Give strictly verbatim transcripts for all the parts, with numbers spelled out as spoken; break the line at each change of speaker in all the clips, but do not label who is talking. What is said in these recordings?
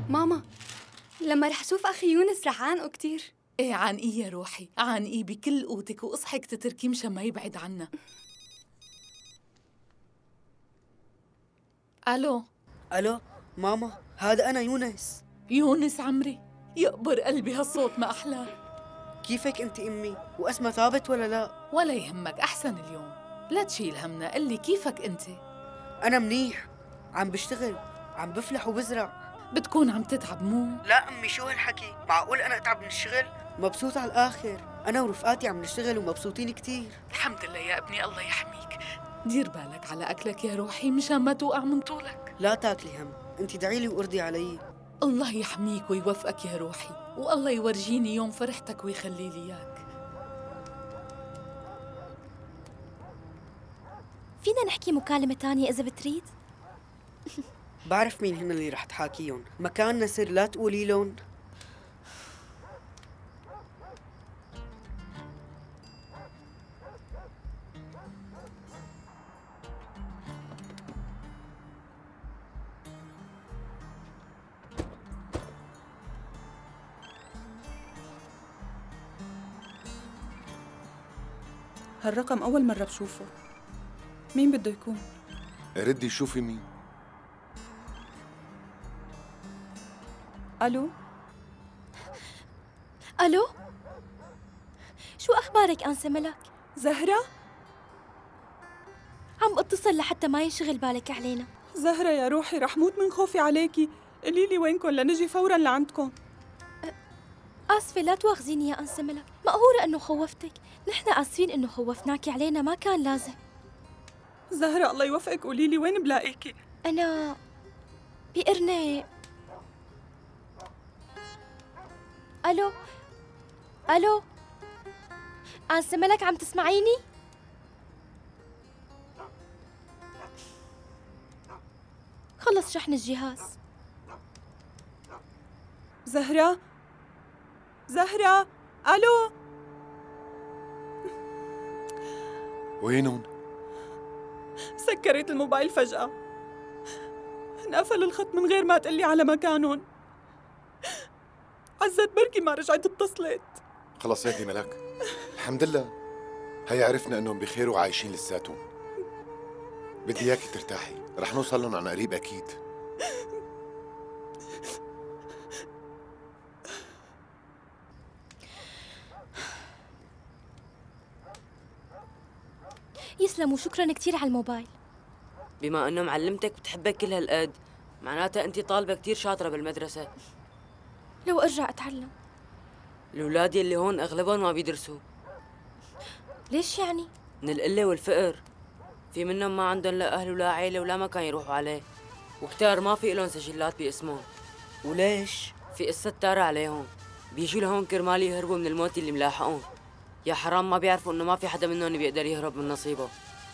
ماما، لما رح شوف أخي يونس رح عانقه كتير.
ايه عانقيه يا روحي، عانقيه بكل قوتك واصحك تتركيه مشان ما يبعد عنا. الو.
الو ماما، هذا انا يونس.
يونس عمري، يقبر قلبي هالصوت ما احلاه.
كيفك انت امي؟ واسمها ثابت ولا لا؟
ولا يهمك، احسن اليوم. لا تشيل همنا، قلي كيفك انت؟
انا منيح، عم بشتغل، عم بفلح وبزرع.
بتكون عم تتعب مو؟
لا امي، شو هالحكي؟ معقول انا اتعب من الشغل؟ مبسوط على الاخر، انا ورفقاتي عم نشتغل ومبسوطين كتير.
الحمد لله يا ابني، الله يحميك. دير بالك على اكلك يا روحي مشان ما توقع من طولك.
لا تاكلي هم، انت دعيلي وارضي علي.
الله يحميك ويوفقك يا روحي، والله يورجيني يوم فرحتك ويخلي لي اياك.
فينا نحكي مكالمة تانية إذا بتريد؟
بعرف مين هن اللي رح تحاكيهم، مكاننا سر لا تقولي لهم.
هالرقم أول مرة بشوفه، مين بده يكون؟
ردي شوفي مين.
ألو؟
ألو؟ شو أخبارك أنسة ملك؟
زهرة؟
عم اتصل لحتى ما ينشغل بالك علينا.
زهرة يا روحي، رح موت من خوفي عليكي، قولي لي وينكم لنجي فوراً لعندكم.
آسفة، لا تواخذيني يا أنسة ملك، مقهورة إنه خوفتك، نحن آسفين إنه خوفناكي علينا، ما كان لازم.
زهرة الله يوفقك، قولي لي وين بلاقيكي؟
أنا بقرنة. ألو؟ ألو؟ أنسة ملك عم تسمعيني؟ خلص شحن الجهاز.
زهرة؟ زهرة؟ ألو؟
وينهم؟
سكرت الموبايل فجأة، انقفل الخط من غير ما تقلي على مكانهم. عزت بركي ما رجعت اتصلت.
خلص هيك ملك، الحمد لله، هي عرفنا انهم بخير وعايشين لساتهم. بدي اياكي ترتاحي، رح نوصل لهم عن قريب اكيد.
يسلموا، شكراً كتير على الموبايل.
بما انه معلمتك بتحبك كل هالقد، معناتها انت طالبة كتير شاطرة بالمدرسة.
لو ارجع اتعلم.
الاولاد يلي هون اغلبهم ما بيدرسوا.
ليش يعني؟
من القلة والفقر، في منهم ما عندهم لا اهل ولا عيلة ولا مكان يروحوا عليه، وكتار ما في لهم سجلات باسمهم.
وليش؟
في قصة تارة عليهم، بيجوا لهون كرمال يهربوا من الموت اللي ملاحقهم. يا حرام ما بيعرفوا انه ما في حدا منهم بيقدر يهرب من نصيبه.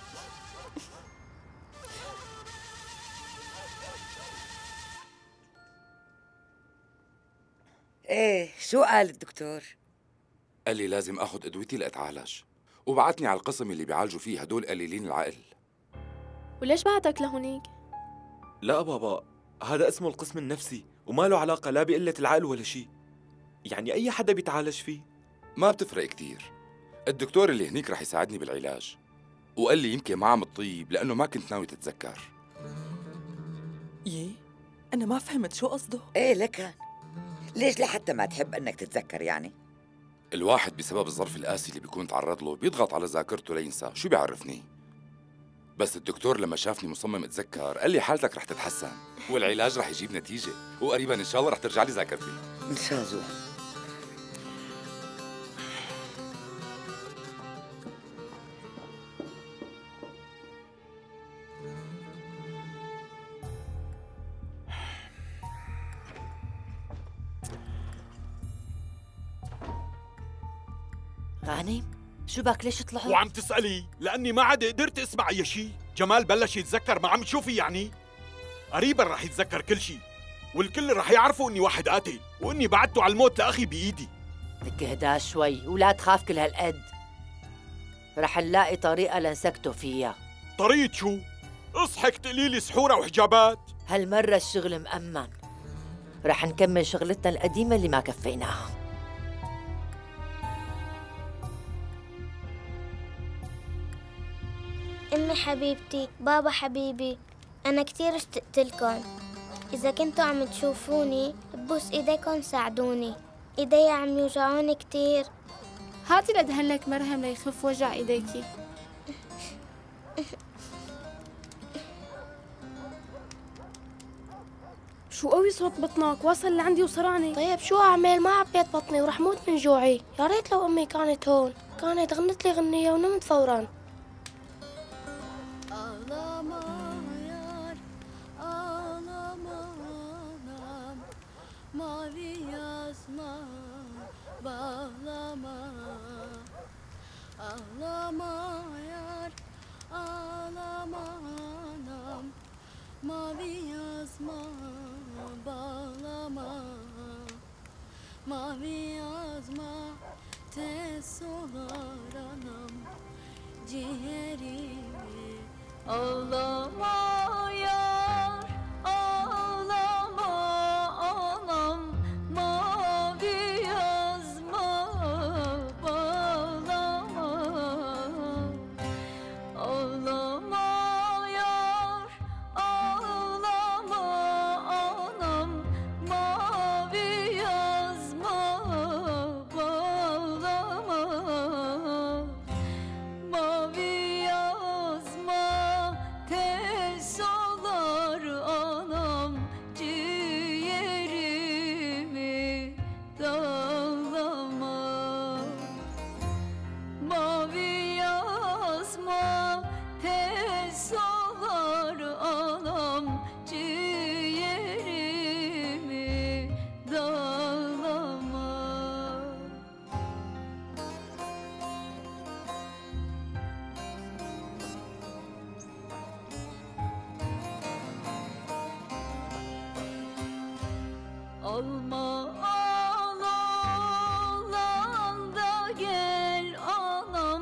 ايه، شو قال الدكتور؟
قال لي لازم اخذ ادويتي لاتعالج، وبعتني على القسم اللي بيعالجوا فيه هدول قليلين العقل.
وليش بعتك لهونيك؟
لا بابا، هذا اسمه القسم النفسي وما له علاقة لا بقلة العقل ولا شيء، يعني أي حدا بيتعالج فيه.
ما بتفرق كتير، الدكتور اللي هنيك رح يساعدني بالعلاج، وقال لي يمكن ما عم تطيب لأنه ما كنت ناوي تتذكر.
يي، أنا ما فهمت شو قصده.
ايه لكن ليش لحتى ما تحب انك تتذكر يعني؟
الواحد بسبب الظرف القاسي اللي بيكون تعرض له بيضغط على ذاكرته لينسى، شو بيعرفني؟ بس الدكتور لما شافني مصمم اتذكر قال لي حالتك رح تتحسن والعلاج رح يجيب نتيجة، وقريبا إن شاء الله رح ترجع لي ذاكرتي.
إن شاء الله.
غانم، شو بك ليش طلعت؟
وعم تسألي؟ لأني ما عاد قدرت أسمع أي شيء. جمال بلش يتذكر، ما عم تشوفي يعني؟ قريبا رح يتذكر كل شيء، والكل رح يعرفوا إني واحد قاتل، وإني بعدته على الموت لأخي بإيدي.
بدك اهدى شوي ولا تخاف كل هالقد، رح نلاقي طريقة لنسكته فيها.
طريقة شو؟ اصحك تقليلي سحورة وحجابات؟
هالمرة الشغل مأمن، رح نكمل شغلتنا القديمة اللي ما كفيناها.
أمي حبيبتي، بابا حبيبي، أنا كتير اشتقت لكم. إذا كنتوا عم تشوفوني ببوس إيديكم ساعدوني، إيدي عم يوجعوني كتير.
هاتي لدهنلك مرهم ليخف وجع إيديكي. شو قوي صوت بطنك، واصل لعندي وصرعني.
طيب شو أعمل؟ ما عبيت بطني ورح موت من جوعي. يا ريت لو أمي كانت هون، كانت غنت لي غنية ونمت فوراً.
Mavi yazma, bağlama, ağlama yar, ağlama anam. Mavi yazma, bağlama, mavi yazma, tez solar anam, ciğerimi. Ağlama yar, ağlama anam, mavi yazma, bağlama. Ağlama yar, ağlama anam, mavi yazma, bağlama. Mavi yazma, tez solar anam, ciğerimi dağlama. Mavi yazma, tez solar anam, ciğerimi dağlama. Alma al oğlan da gel anam,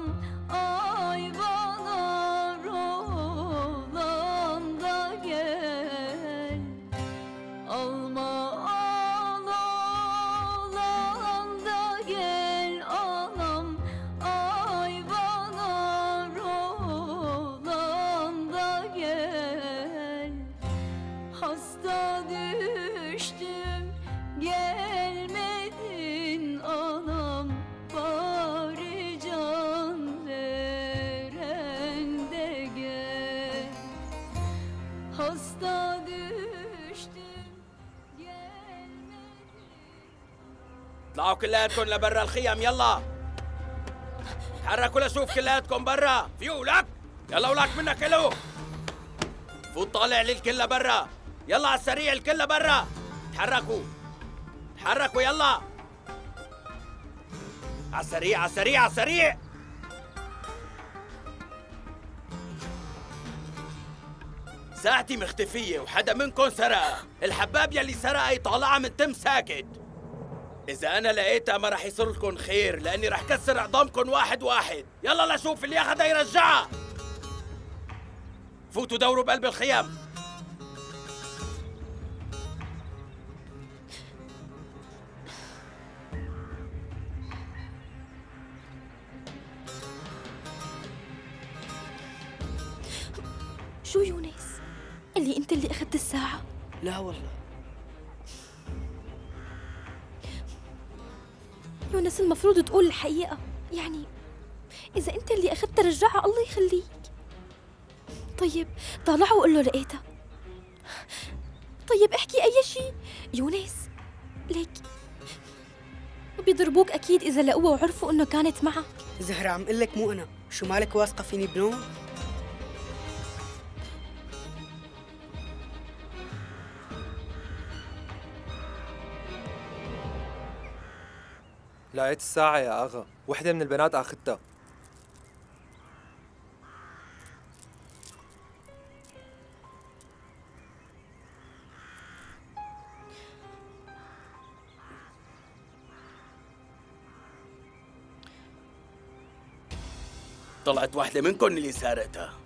ayvalar oğlan da gel. Alma al oğlan da gel anam, ayvalar oğlan da gel. Hasta düştüm, gelmedin anam, bari can veren de gel. Hasta düştüm,
اطلعوا كلياتكم لبرا الخيم يلا. تحركوا لشوف كلياتكم برا. فيو لك يلا ولك منك له. فوت طالع للكل لبرا. يلا على السريع الكل لبرا. تحركوا تحركوا يلا على السريع على السريع على السريع. ساعتي مختفية وحدا منكم سرقها. الحباب يلي سرقها يطالعها من تم ساكت. إذا أنا لقيتها ما رح يصير لكم خير، لأني رح كسر عظامكم واحد واحد. يلا لشوف اللي أخذها يرجعها. فوتوا دوروا بقلب الخيام.
شو يونس؟ اللي انت اللي اخذت الساعة؟
لا والله.
يونس المفروض تقول الحقيقة، يعني إذا انت اللي اخذتها رجعها الله يخليك. طيب طالعه وقول له لقيتها. طيب احكي أي شيء يونس، ليك بيضربوك أكيد إذا لقوها وعرفوا إنه كانت معك.
زهرة عم قل لك مو أنا، شو مالك واثقة فيني بنوم؟
لقيت الساعة يا أغا، وحدة من البنات أخذتها.
طلعت واحدة منكم اللي سارقتها.